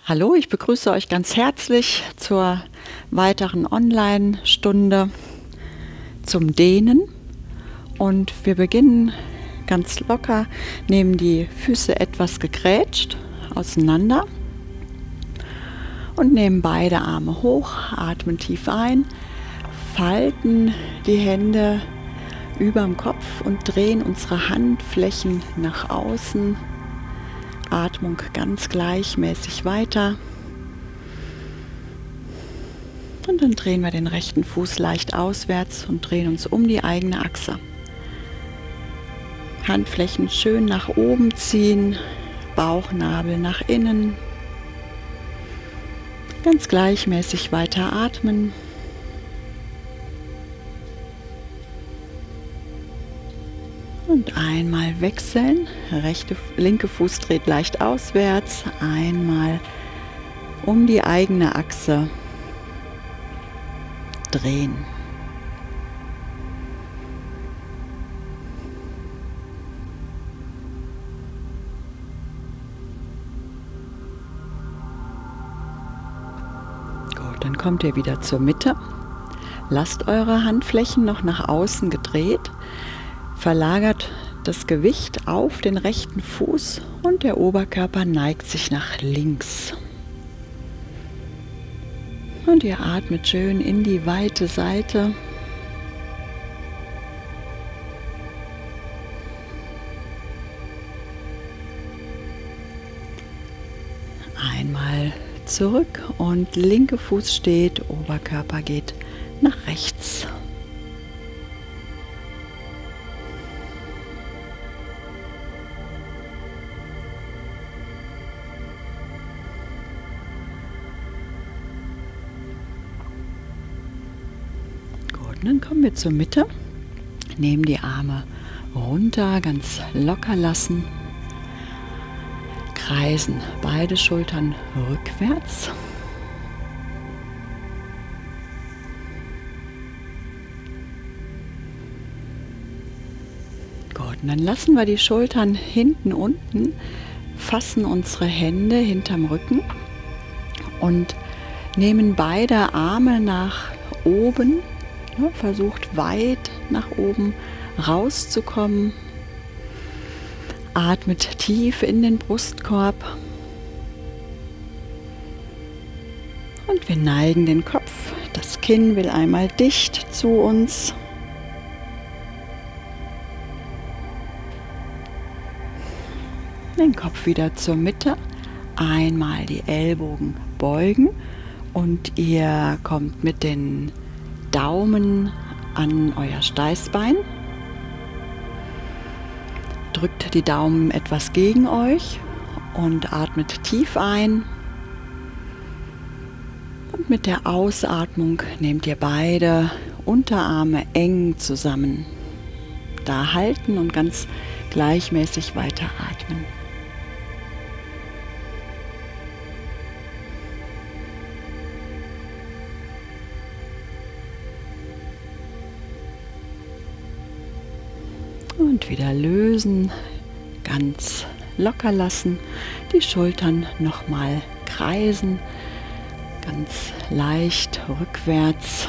Hallo, ich begrüße euch ganz herzlich zur weiteren Online-Stunde zum Dehnen. Und wir beginnen ganz locker, nehmen die Füße etwas gegrätscht auseinander und nehmen beide Arme hoch, atmen tief ein, falten die Hände überm Kopf und drehen unsere Handflächen nach außen. Atmung ganz gleichmäßig weiter. Und dann drehen wir den rechten Fuß leicht auswärts und drehen uns um die eigene Achse. Handflächen schön nach oben ziehen, Bauchnabel nach innen. Ganz gleichmäßig weiter atmen. Und einmal wechseln, linke Fuß dreht leicht auswärts, einmal um die eigene Achse drehen. Gut, dann kommt ihr wieder zur Mitte. Lasst eure Handflächen noch nach außen gedreht. Verlagert das Gewicht auf den rechten Fuß und der Oberkörper neigt sich nach links. Und ihr atmet schön in die weite Seite. Einmal zurück und linke Fuß steht, Oberkörper geht nach rechts. Und dann kommen wir zur Mitte, nehmen die Arme runter, ganz locker lassen, kreisen beide Schultern rückwärts. Gut, und dann lassen wir die Schultern hinten unten, fassen unsere Hände hinterm Rücken und nehmen beide Arme nach oben. Versucht weit nach oben rauszukommen. Atmet tief in den Brustkorb. Und wir neigen den Kopf. Das Kinn will einmal dicht zu uns. Den Kopf wieder zur Mitte. Einmal die Ellbogen beugen und ihr kommt mit den Daumen an euer Steißbein. Drückt die Daumen etwas gegen euch und atmet tief ein. Und mit der Ausatmung nehmt ihr beide Unterarme eng zusammen. Da halten und ganz gleichmäßig weiter atmen. Und wieder lösen, ganz locker lassen, die Schultern nochmal kreisen, ganz leicht rückwärts.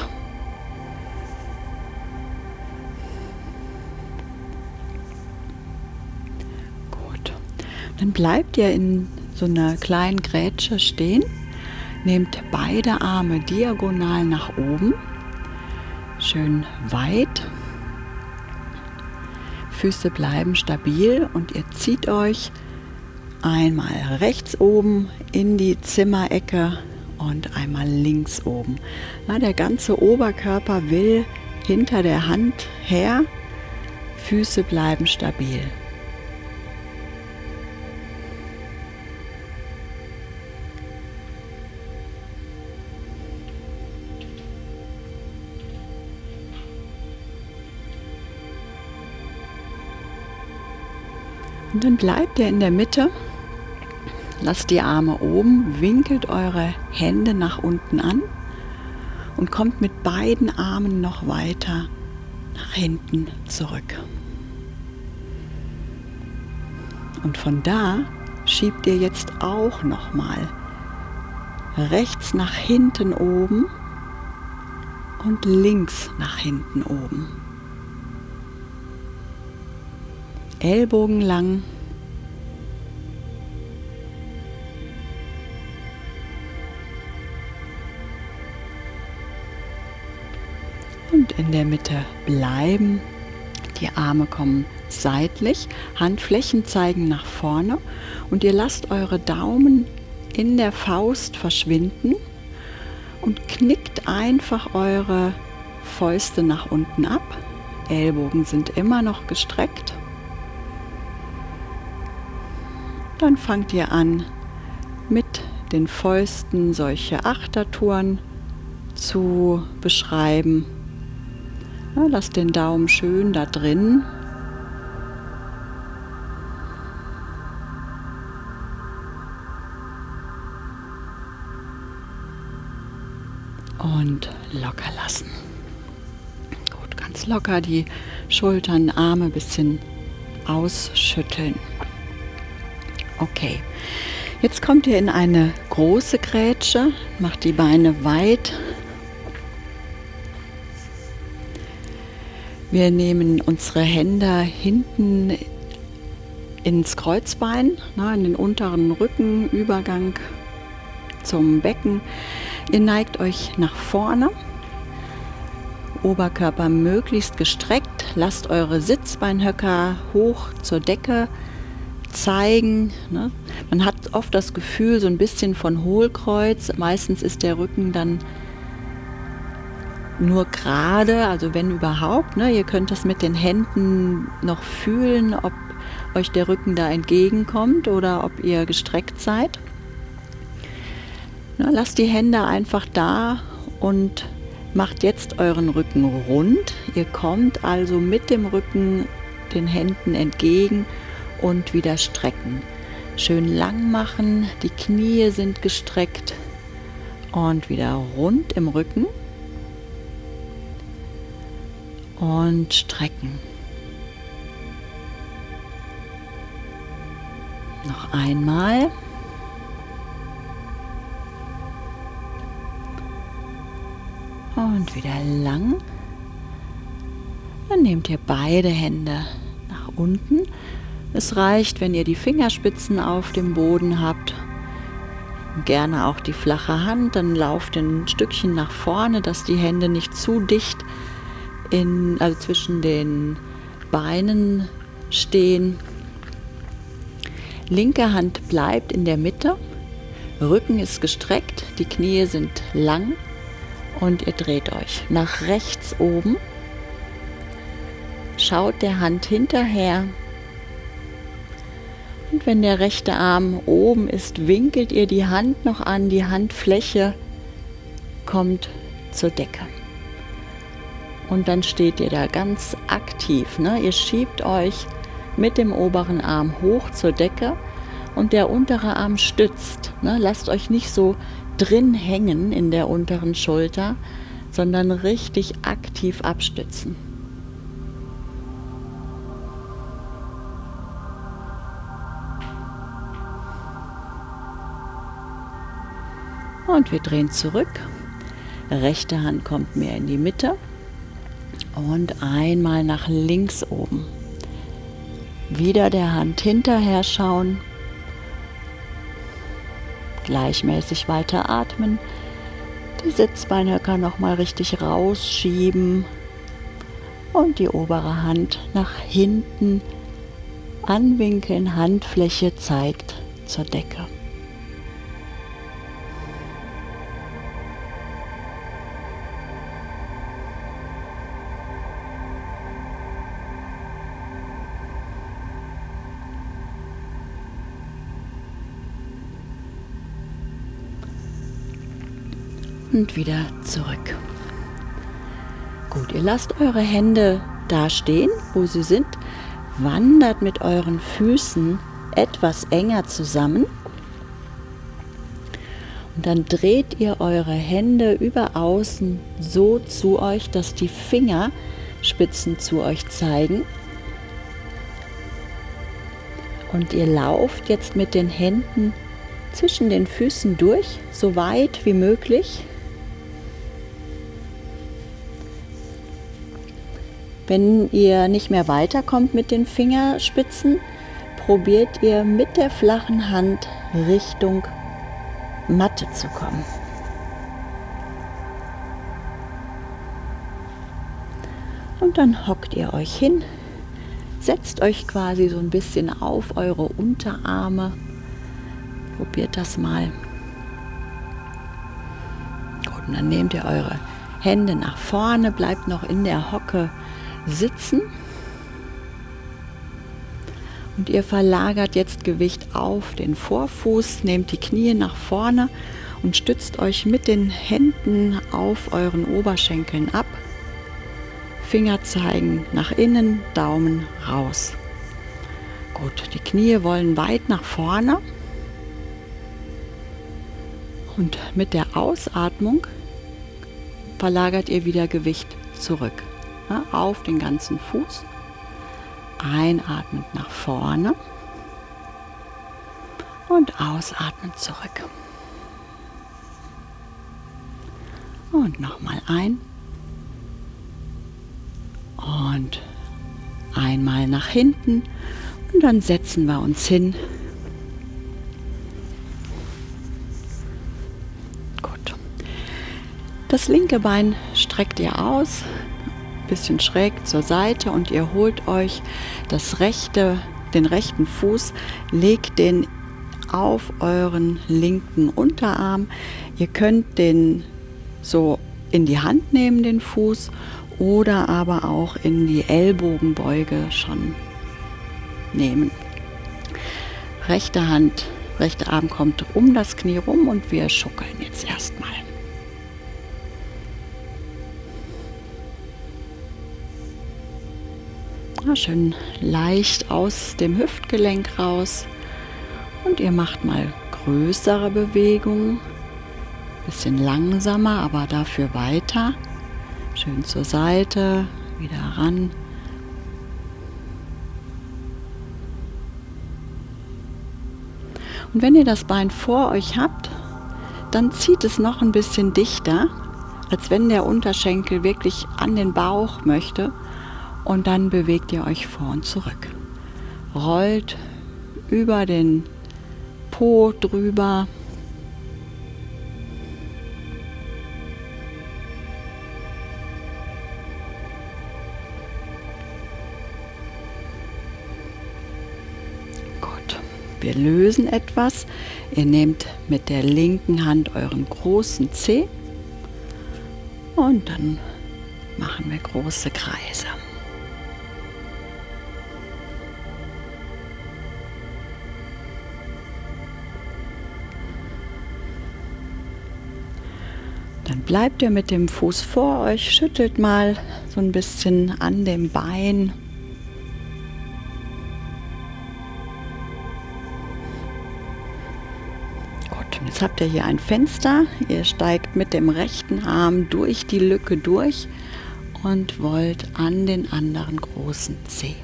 Gut, dann bleibt ihr in so einer kleinen Grätsche stehen, nehmt beide Arme diagonal nach oben, schön weit. Füße bleiben stabil und ihr zieht euch einmal rechts oben in die Zimmerecke und einmal links oben. Na, der ganze Oberkörper will hinter der Hand her, Füße bleiben stabil. Und dann bleibt ihr in der Mitte, lasst die Arme oben, winkelt eure Hände nach unten an und kommt mit beiden Armen noch weiter nach hinten zurück. Und von da schiebt ihr jetzt auch nochmal rechts nach hinten oben und links nach hinten oben. Ellbogen lang. Und in der Mitte bleiben. Die Arme kommen seitlich, Handflächen zeigen nach vorne und ihr lasst eure Daumen in der Faust verschwinden und knickt einfach eure Fäuste nach unten ab. Ellbogen sind immer noch gestreckt. Dann fangt ihr an, mit den Fäusten solche Achtertouren zu beschreiben. Ja, lasst den Daumen schön da drin. Und locker lassen. Gut, ganz locker die Schultern, Arme ein bisschen ausschütteln. Okay, jetzt kommt ihr in eine große Grätsche, macht die Beine weit. Wir nehmen unsere Hände hinten ins Kreuzbein, in den unteren Rückenübergang zum Becken. Ihr neigt euch nach vorne, Oberkörper möglichst gestreckt, lasst eure Sitzbeinhöcker hoch zur Decke zeigen. Man hat oft das Gefühl so ein bisschen von Hohlkreuz, meistens ist der Rücken dann nur gerade, also wenn überhaupt. Ihr könnt das mit den Händen noch fühlen, ob euch der Rücken da entgegenkommt oder ob ihr gestreckt seid. Lasst die Hände einfach da und macht jetzt euren Rücken rund. Ihr kommt also mit dem Rücken den Händen entgegen und wieder strecken. Schön lang machen, die Knie sind gestreckt und wieder rund im Rücken und strecken. Noch einmal. Und wieder lang. Dann nehmt ihr beide Hände nach unten. Es reicht, wenn ihr die Fingerspitzen auf dem Boden habt. Gerne auch die flache Hand. Dann lauft ein Stückchen nach vorne, dass die Hände nicht zu dicht also zwischen den Beinen stehen. Linke Hand bleibt in der Mitte. Rücken ist gestreckt, die Knie sind lang. Und ihr dreht euch nach rechts oben, schaut der Hand hinterher und wenn der rechte Arm oben ist, winkelt ihr die Hand noch an, die Handfläche kommt zur Decke. Und dann steht ihr da ganz aktiv. Ihr schiebt euch mit dem oberen Arm hoch zur Decke und der untere Arm stützt. Lasst euch nicht so drin hängen in der unteren Schulter, sondern richtig aktiv abstützen. Und wir drehen zurück. Rechte Hand kommt mehr in die Mitte und einmal nach links oben. Wieder der Hand hinterher schauen. Gleichmäßig weiter atmen, die Sitzbeinhöcker nochmal richtig rausschieben und die obere Hand nach hinten anwinkeln, Handfläche zeigt zur Decke. Und wieder zurück. Gut, ihr lasst eure Hände da stehen, wo sie sind, wandert mit euren Füßen etwas enger zusammen und dann dreht ihr eure Hände über außen so zu euch, dass die Fingerspitzen zu euch zeigen und ihr lauft jetzt mit den Händen zwischen den Füßen durch, so weit wie möglich. Wenn ihr nicht mehr weiterkommt mit den Fingerspitzen, probiert ihr mit der flachen Hand Richtung Matte zu kommen. Und dann hockt ihr euch hin, setzt euch quasi so ein bisschen auf eure Unterarme. Probiert das mal. Gut, und dann nehmt ihr eure Hände nach vorne, bleibt noch in der Hocke sitzen. Und ihr verlagert jetzt Gewicht auf den Vorfuß, nehmt die Knie nach vorne und stützt euch mit den Händen auf euren Oberschenkeln ab. Finger zeigen nach innen, Daumen raus. Gut, die Knie wollen weit nach vorne. Und mit der Ausatmung verlagert ihr wieder Gewicht zurück, ja, auf den ganzen Fuß. Einatmend nach vorne und ausatmend zurück. Und nochmal ein und einmal nach hinten und dann setzen wir uns hin. Gut. Das linke Bein streckt ihr aus, ein bisschen schräg zur Seite und ihr holt euch den rechten Fuß, legt den auf euren linken Unterarm. Ihr könnt den so in die Hand nehmen, den Fuß, oder aber auch in die Ellbogenbeuge schon nehmen. Rechte Arm kommt um das Knie rum und wir schuckeln jetzt erstmal. Schön leicht aus dem Hüftgelenk raus und ihr macht mal größere Bewegungen, bisschen langsamer, aber dafür weiter. Schön zur Seite, wieder ran. Und wenn ihr das Bein vor euch habt, dann zieht es noch ein bisschen dichter, als wenn der Unterschenkel wirklich an den Bauch möchte. Und dann bewegt ihr euch vor und zurück. Rollt über den Po drüber. Gut, wir lösen etwas. Ihr nehmt mit der linken Hand euren großen Zeh und dann machen wir große Kreise. Dann bleibt ihr mit dem Fuß vor euch, schüttelt mal so ein bisschen an dem Bein. Gut, und jetzt habt ihr hier ein Fenster. Ihr steigt mit dem rechten Arm durch die Lücke durch und wollt an den anderen großen Zeh.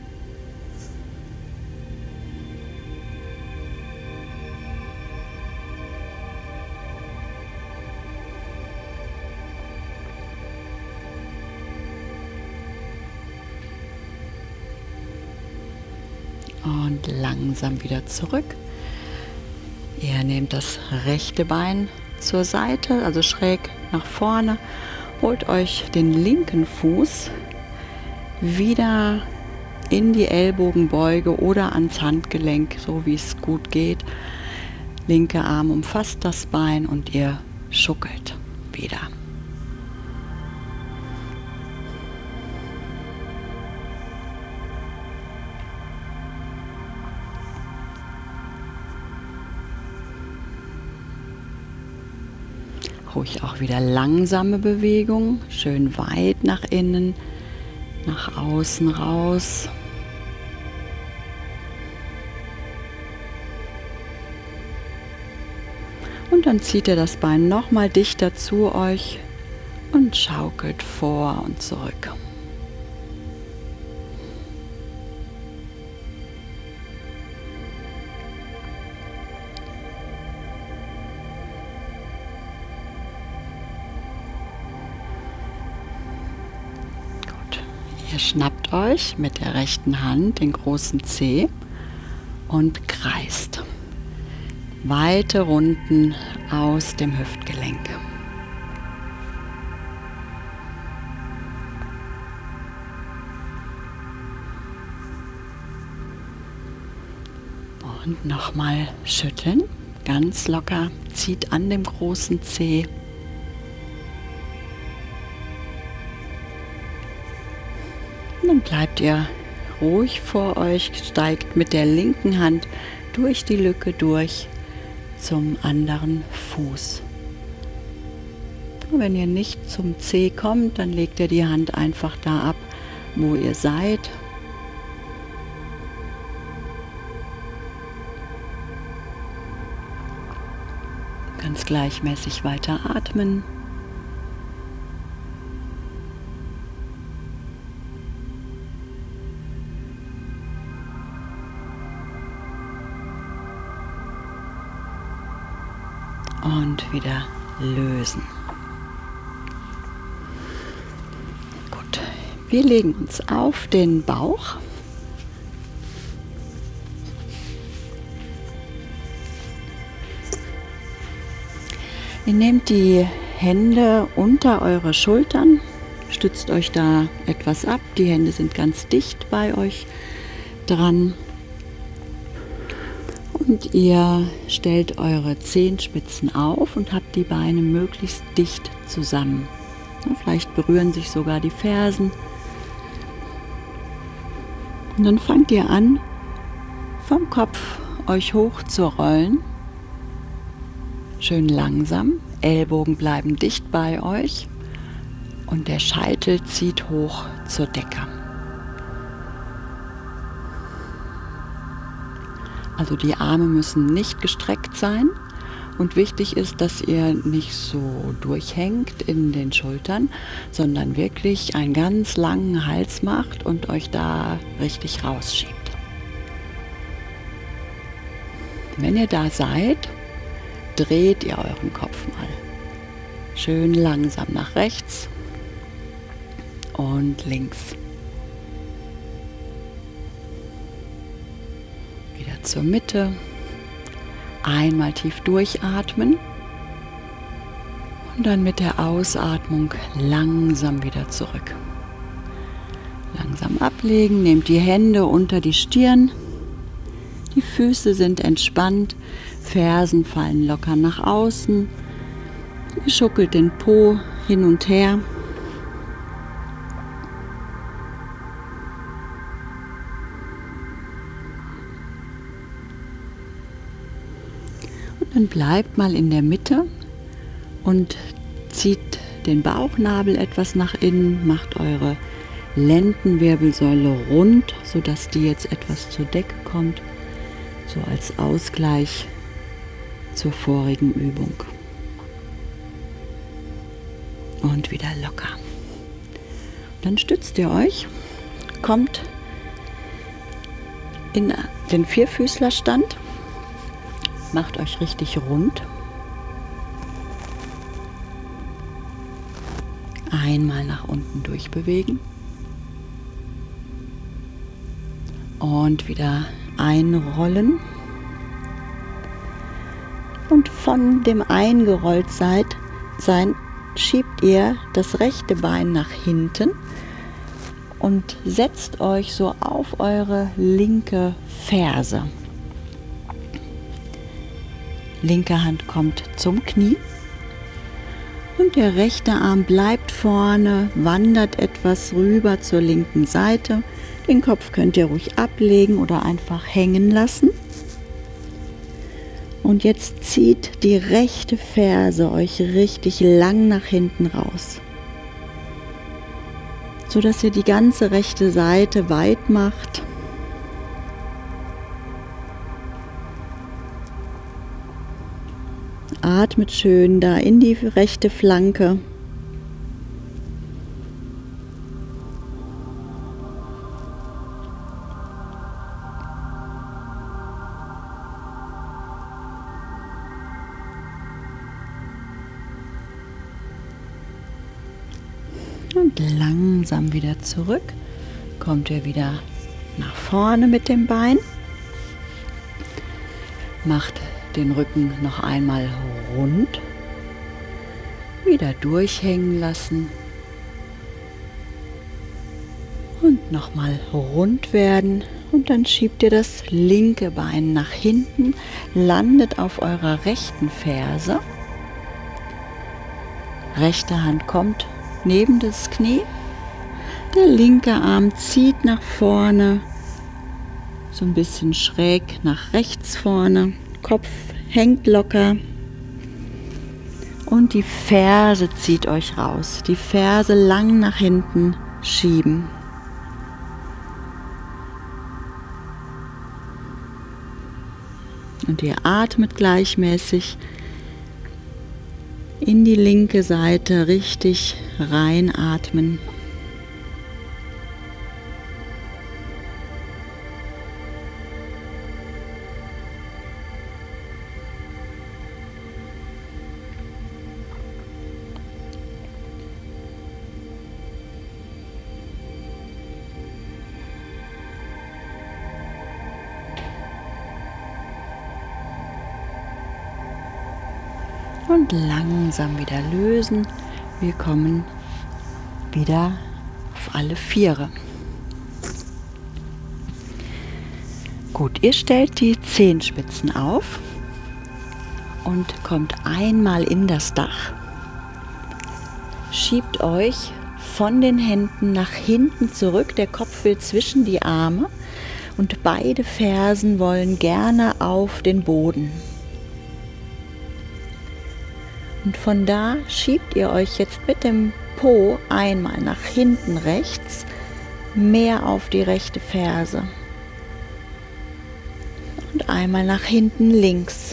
Und langsam wieder zurück. Ihr nehmt das rechte Bein zur Seite, also schräg nach vorne, holt euch den linken Fuß wieder in die Ellbogenbeuge oder ans Handgelenk, so wie es gut geht. Linker Arm umfasst das Bein und ihr schuckelt wieder. Ruhig auch wieder langsame Bewegung, schön weit nach innen, nach außen raus. Und dann zieht ihr das Bein nochmal dichter zu euch und schaukelt vor und zurück. Ihr schnappt euch mit der rechten Hand den großen Zeh und kreist. Weite Runden aus dem Hüftgelenk. Und nochmal schütteln, ganz locker, zieht an dem großen Zeh. Und dann bleibt ihr ruhig vor euch, steigt mit der linken Hand durch die Lücke durch zum anderen Fuß. Und wenn ihr nicht zum Zeh kommt, dann legt ihr die Hand einfach da ab, wo ihr seid. Ganz gleichmäßig weiter atmen. Und wieder lösen. Gut, wir legen uns auf den Bauch. Ihr nehmt die Hände unter eure Schultern, stützt euch da etwas ab. Die Hände sind ganz dicht bei euch dran. Und ihr stellt eure Zehenspitzen auf und habt die Beine möglichst dicht zusammen. Vielleicht berühren sich sogar die Fersen. Und dann fangt ihr an, vom Kopf euch hoch zu rollen. Schön langsam. Ellbogen bleiben dicht bei euch. Und der Scheitel zieht hoch zur Decke. Also die Arme müssen nicht gestreckt sein und wichtig ist, dass ihr nicht so durchhängt in den Schultern, sondern wirklich einen ganz langen Hals macht und euch da richtig rausschiebt. Wenn ihr da seid, dreht ihr euren Kopf mal. Schön langsam nach rechts und links. Wieder zur Mitte. Einmal tief durchatmen und dann mit der Ausatmung langsam wieder zurück. Langsam ablegen, nehmt die Hände unter die Stirn, die Füße sind entspannt, Fersen fallen locker nach außen, ihr schuckelt den Po hin und her. Dann bleibt mal in der Mitte und zieht den Bauchnabel etwas nach innen, macht eure Lendenwirbelsäule rund, sodass die jetzt etwas zur Decke kommt, so als Ausgleich zur vorigen Übung. Und wieder locker. Dann stützt ihr euch, kommt in den Vierfüßlerstand. Macht euch richtig rund. Einmal nach unten durchbewegen. Und wieder einrollen. Und von dem Eingerolltsein schiebt ihr das rechte Bein nach hinten und setzt euch so auf eure linke Ferse. Linke Hand kommt zum Knie und der rechte Arm bleibt vorne, wandert etwas rüber zur linken Seite. Den Kopf könnt ihr ruhig ablegen oder einfach hängen lassen. Und jetzt zieht die rechte Ferse euch richtig lang nach hinten raus, sodass ihr die ganze rechte Seite weit macht. Atmet schön da in die rechte Flanke. Und langsam wieder zurück. kommt ihr wieder nach vorne mit dem Bein. Macht den Rücken noch einmal rund. Wieder durchhängen lassen. Und nochmal rund werden. Und dann schiebt ihr das linke Bein nach hinten, landet auf eurer rechten Ferse. Rechte Hand kommt neben das Knie. Der linke Arm zieht nach vorne, so ein bisschen schräg nach rechts vorne. Kopf hängt locker. Und die Ferse zieht euch raus. Die Ferse lang nach hinten schieben. Und ihr atmet gleichmäßig in die linke Seite richtig reinatmen. Und langsam wieder lösen. Wir kommen wieder auf alle Viere. Gut, ihr stellt die Zehenspitzen auf und kommt einmal in das Dach. Schiebt euch von den Händen nach hinten zurück. Der Kopf will zwischen die Arme und beide Fersen wollen gerne auf den Boden. Und von da schiebt ihr euch jetzt mit dem Po einmal nach hinten rechts, mehr auf die rechte Ferse. Und einmal nach hinten links.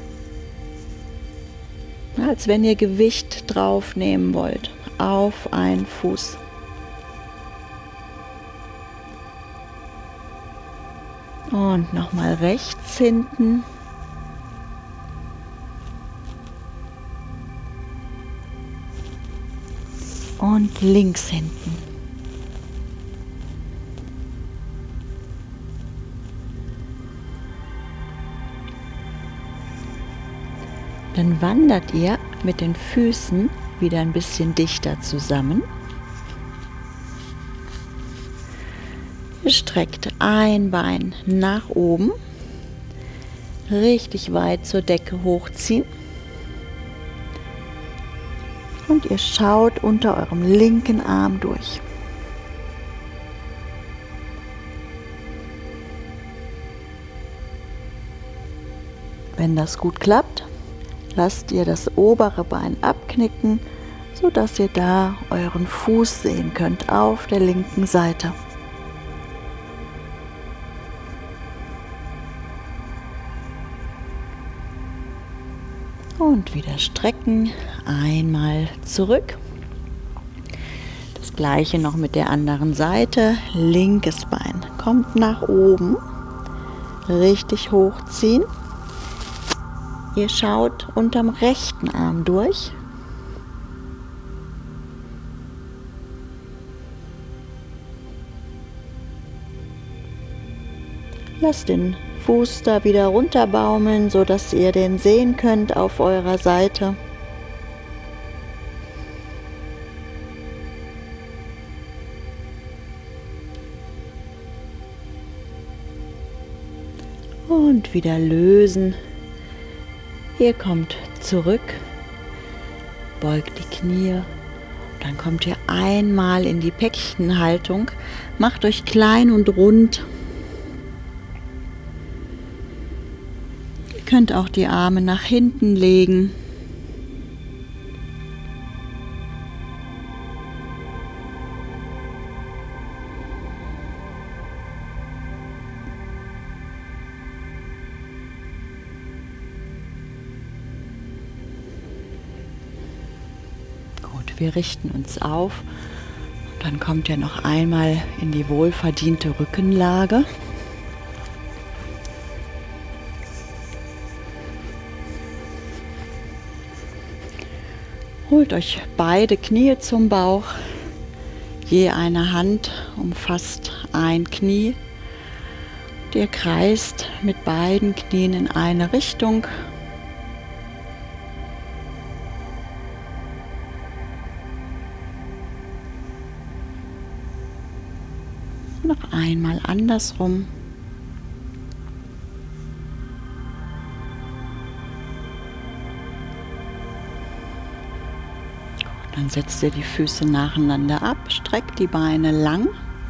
Als wenn ihr Gewicht drauf nehmen wollt, auf einen Fuß. Und nochmal rechts hinten. Und links hinten. Dann wandert ihr mit den Füßen wieder ein bisschen dichter zusammen. Ihr streckt ein Bein nach oben, richtig weit zur Decke hochziehen. Und ihr schaut unter eurem linken Arm durch. Wenn das gut klappt, lasst ihr das obere Bein abknicken, sodass ihr da euren Fuß sehen könnt auf der linken Seite. Und wieder strecken, einmal zurück. Das gleiche noch mit der anderen Seite. Linkes Bein kommt nach oben, richtig hochziehen. Ihr schaut unterm rechten Arm durch. Lasst den Fuß da wieder runterbaumeln, sodass ihr den sehen könnt auf eurer Seite. Und wieder lösen. Ihr kommt zurück, beugt die Knie. Dann kommt ihr einmal in die Päckchenhaltung. Macht euch klein und rund. Ihr könnt auch die Arme nach hinten legen. Gut, wir richten uns auf. Und dann kommt ihr noch einmal in die wohlverdiente Rückenlage. Holt euch beide Knie zum Bauch. je eine Hand umfasst ein Knie. Ihr kreist mit beiden Knien in eine Richtung. Noch einmal andersrum. Dann setzt ihr die Füße nacheinander ab, streckt die Beine lang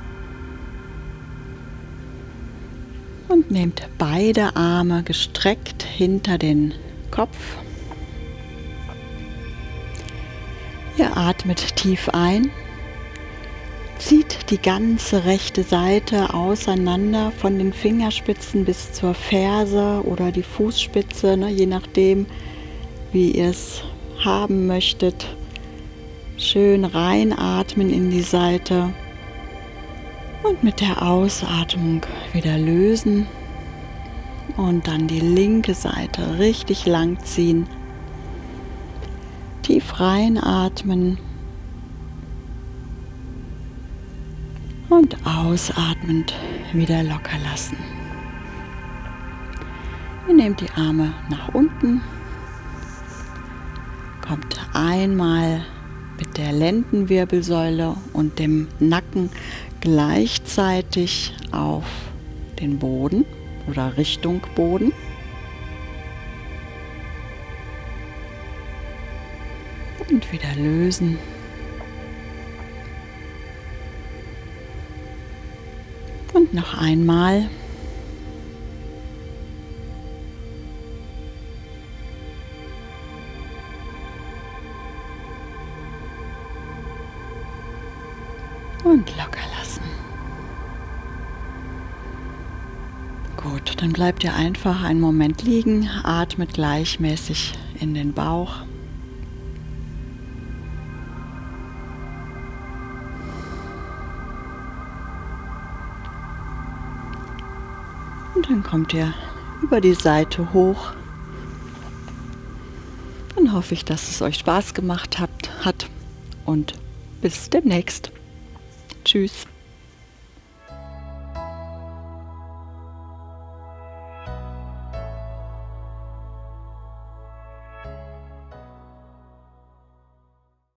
und nehmt beide Arme gestreckt hinter den Kopf. Ihr atmet tief ein, zieht die ganze rechte Seite auseinander von den Fingerspitzen bis zur Ferse oder die Fußspitze, je nachdem, wie ihr es haben möchtet. Schön reinatmen in die Seite und mit der Ausatmung wieder lösen und dann die linke Seite richtig lang ziehen. Tief reinatmen und ausatmend wieder locker lassen. Ihr nehmt die Arme nach unten, kommt einmal mit der Lendenwirbelsäule und dem Nacken gleichzeitig auf den Boden oder Richtung Boden. Und wieder lösen. Und noch einmal. Und locker lassen. Gut, dann bleibt ihr einfach einen Moment liegen, atmet gleichmäßig in den Bauch. Und dann kommt ihr über die Seite hoch. Dann hoffe ich, dass es euch Spaß gemacht hat und bis demnächst. Tschüss.